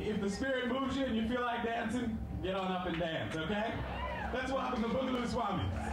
if the spirit moves you and you feel like dancing, get on up and dance, okay? Let's welcome the Boogaloo Swamis.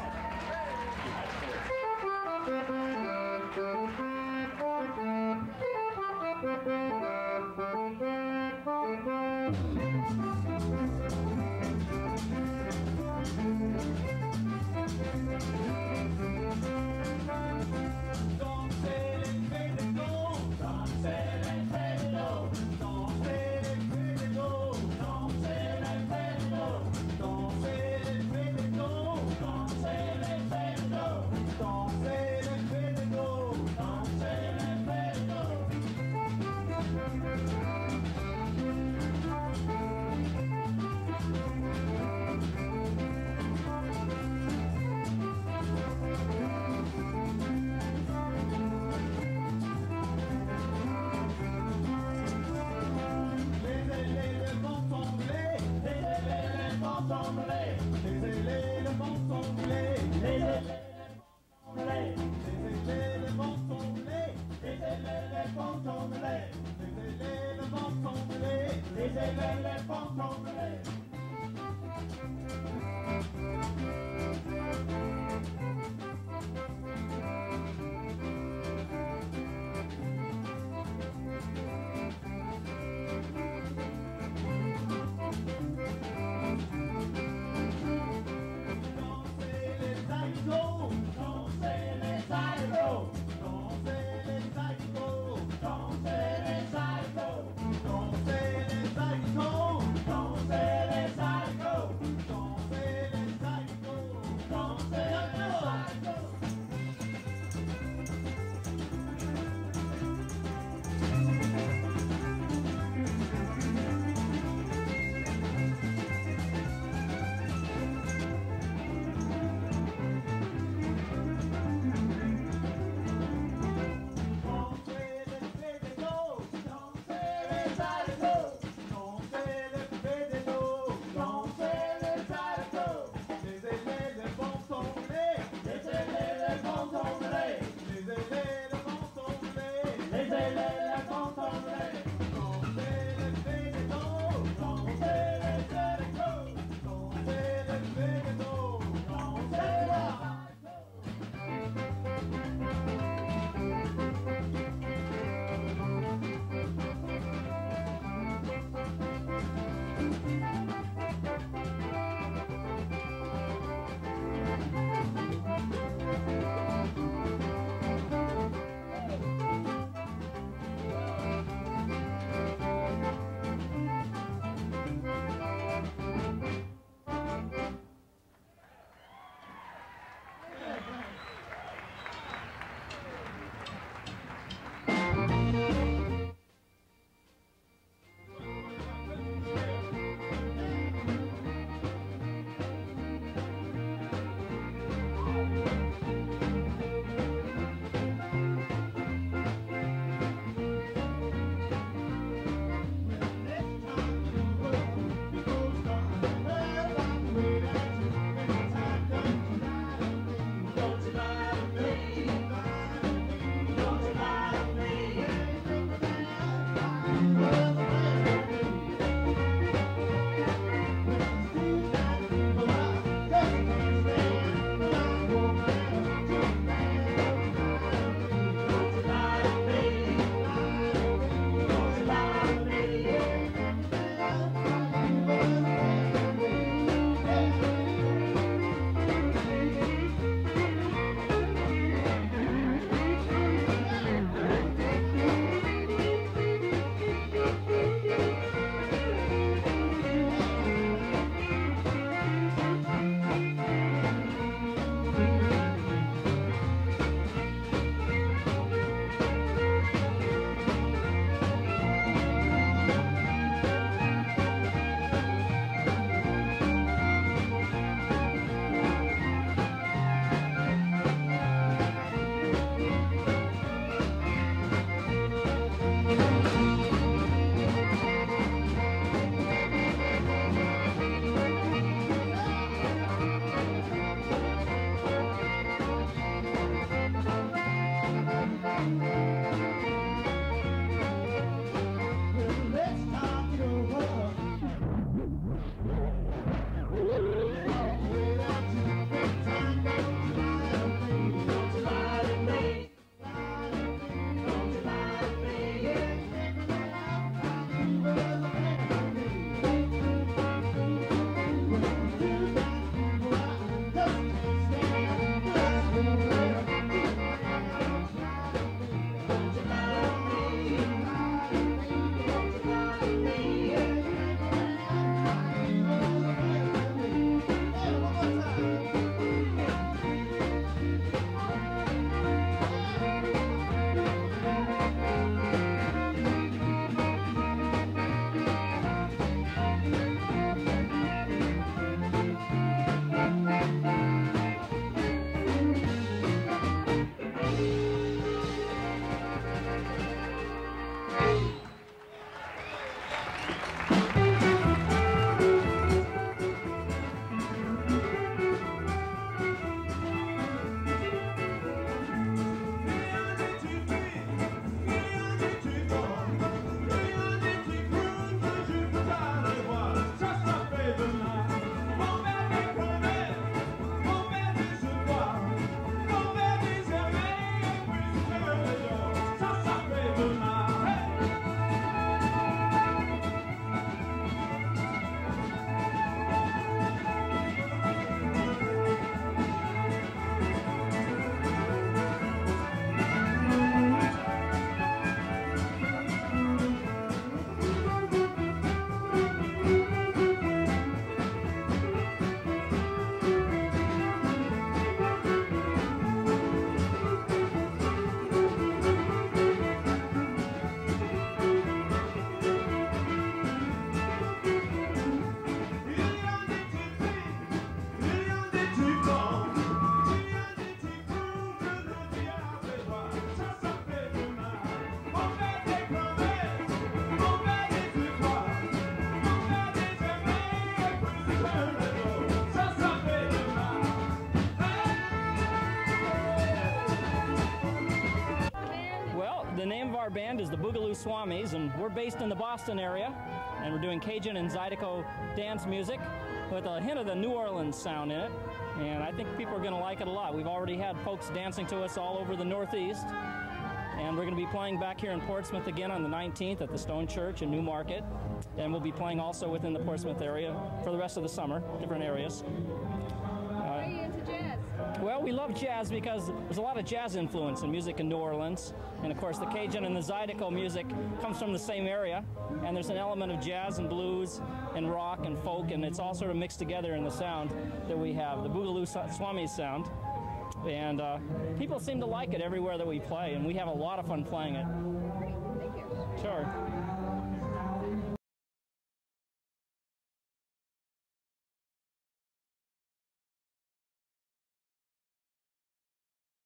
our band is the Boogaloo Swamis, and we're based in the Boston area, and we're doing Cajun and Zydeco dance music with a hint of the New Orleans sound in it, and I think people are going to like it a lot. We've already had folks dancing to us all over the Northeast, and we're going to be playing back here in Portsmouth again on the 19th at the Stone Church in Newmarket, and we'll be playing also within the Portsmouth area for the rest of the summer, different areas. Are you into jazz? Well, we love jazz because there's a lot of jazz influence in music in New Orleans. And of course, the Cajun and the Zydeco music comes from the same area. And there's an element of jazz and blues and rock and folk, and it's all sort of mixed together in the sound that we have, the Boogaloo Swamis sound. And people seem to like it everywhere that we play, and we have a lot of fun playing it. Great, thank you. Sure.